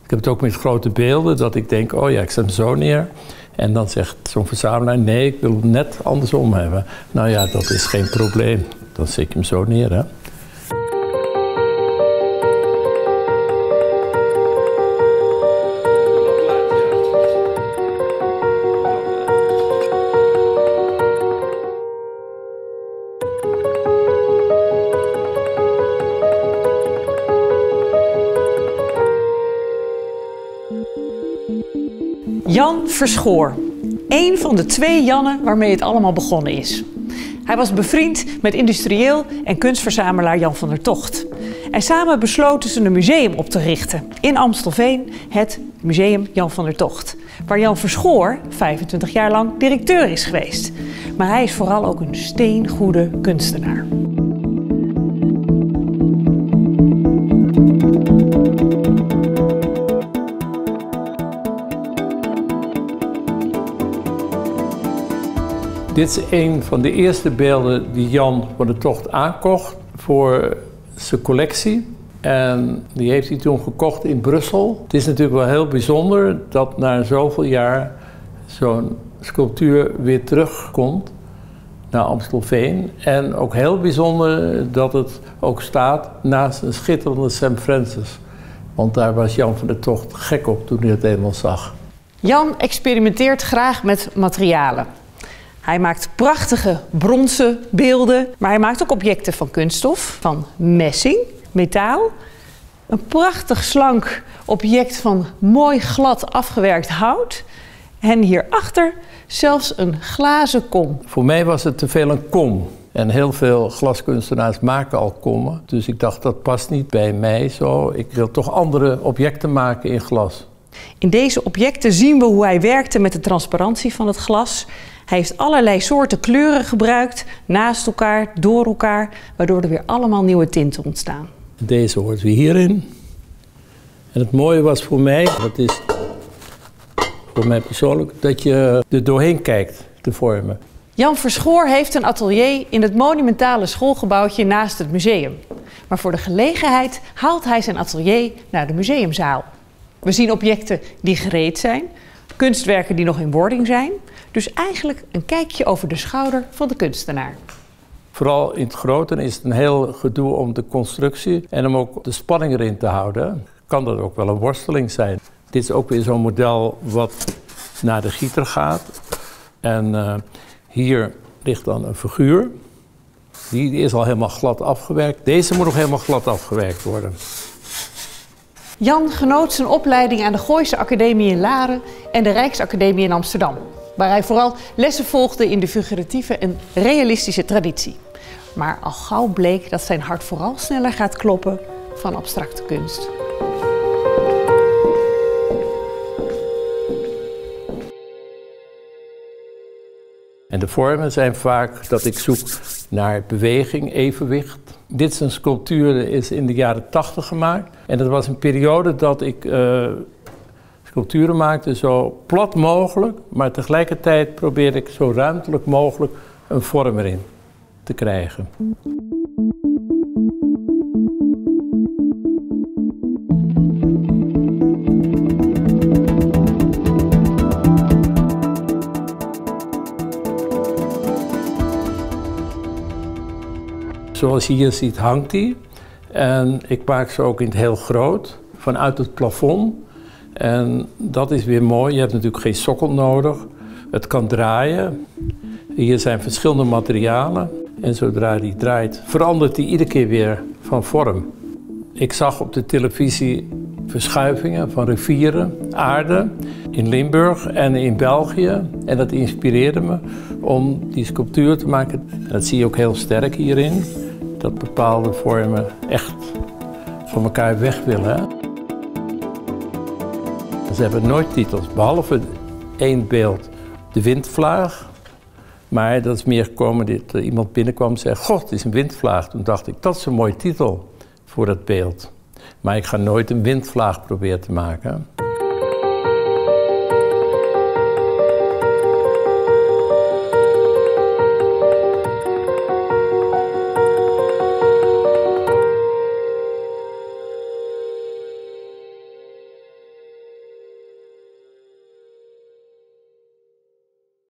Ik heb het ook met grote beelden, dat ik denk, oh ja, ik zet hem zo neer. En dan zegt zo'n verzamelaar, nee, ik wil het net andersom hebben. Nou ja, dat is geen probleem. Dan zet je hem zo neer, hè. Jan Verschoor, één van de 2 Jannen waarmee het allemaal begonnen is. Hij was bevriend met industrieel en kunstverzamelaar Jan van der Togt. En samen besloten ze een museum op te richten in Amstelveen, het Museum Jan van der Togt. Waar Jan Verschoor 25 jaar lang directeur is geweest. Maar hij is vooral ook een steengoede kunstenaar. Dit is een van de eerste beelden die Jan van der Togt aankocht voor zijn collectie. En die heeft hij toen gekocht in Brussel. Het is natuurlijk wel heel bijzonder dat na zoveel jaar zo'n sculptuur weer terugkomt naar Amstelveen. En ook heel bijzonder dat het ook staat naast een schitterende St. Francis. Want daar was Jan van der Togt gek op toen hij het eenmaal zag. Jan experimenteert graag met materialen. Hij maakt prachtige bronzen beelden, maar hij maakt ook objecten van kunststof, van messing, metaal. Een prachtig slank object van mooi glad afgewerkt hout. En hierachter zelfs een glazen kom. Voor mij was het te veel een kom. En heel veel glaskunstenaars maken al kommen. Dus ik dacht, dat past niet bij mij zo. Ik wil toch andere objecten maken in glas. In deze objecten zien we hoe hij werkte met de transparantie van het glas. Hij heeft allerlei soorten kleuren gebruikt, naast elkaar, door elkaar, waardoor er weer allemaal nieuwe tinten ontstaan. Deze hoort weer hierin. En het mooie was voor mij, dat is voor mij persoonlijk, dat je er doorheen kijkt, de vormen. Jan Verschoor heeft een atelier in het monumentale schoolgebouwtje naast het museum. Maar voor de gelegenheid haalt hij zijn atelier naar de museumzaal. We zien objecten die gereed zijn, kunstwerken die nog in wording zijn. Dus eigenlijk een kijkje over de schouder van de kunstenaar. Vooral in het grote is het een heel gedoe om de constructie en om ook de spanning erin te houden. Kan dat ook wel een worsteling zijn. Dit is ook weer zo'n model wat naar de gieter gaat. En hier ligt dan een figuur. Die is al helemaal glad afgewerkt. Deze moet nog helemaal glad afgewerkt worden. Jan genoot zijn opleiding aan de Gooise Academie in Laren en de Rijksacademie in Amsterdam. Waar hij vooral lessen volgde in de figuratieve en realistische traditie. Maar al gauw bleek dat zijn hart vooral sneller gaat kloppen van abstracte kunst. En de vormen zijn vaak dat ik zoek naar beweging, evenwicht. Dit is een sculptuur, is in de jaren 80 gemaakt. En dat was een periode dat ik sculpturen maakte zo plat mogelijk, maar tegelijkertijd probeerde ik zo ruimtelijk mogelijk een vorm erin te krijgen. Zoals je hier ziet hangt hij. En ik maak ze ook in het heel groot, vanuit het plafond. En dat is weer mooi. Je hebt natuurlijk geen sokkel nodig. Het kan draaien. Hier zijn verschillende materialen. En zodra die draait, verandert die iedere keer weer van vorm. Ik zag op de televisie verschuivingen van rivieren, aarde in Limburg en in België. En dat inspireerde me om die sculptuur te maken. En dat zie je ook heel sterk hierin. Dat bepaalde vormen echt van elkaar weg willen. Hè? Ze hebben nooit titels, behalve één beeld, de windvlaag. Maar dat is meer gekomen dat iemand binnenkwam en zei, god, het is een windvlaag. Toen dacht ik, dat is een mooie titel voor dat beeld. Maar ik ga nooit een windvlaag proberen te maken.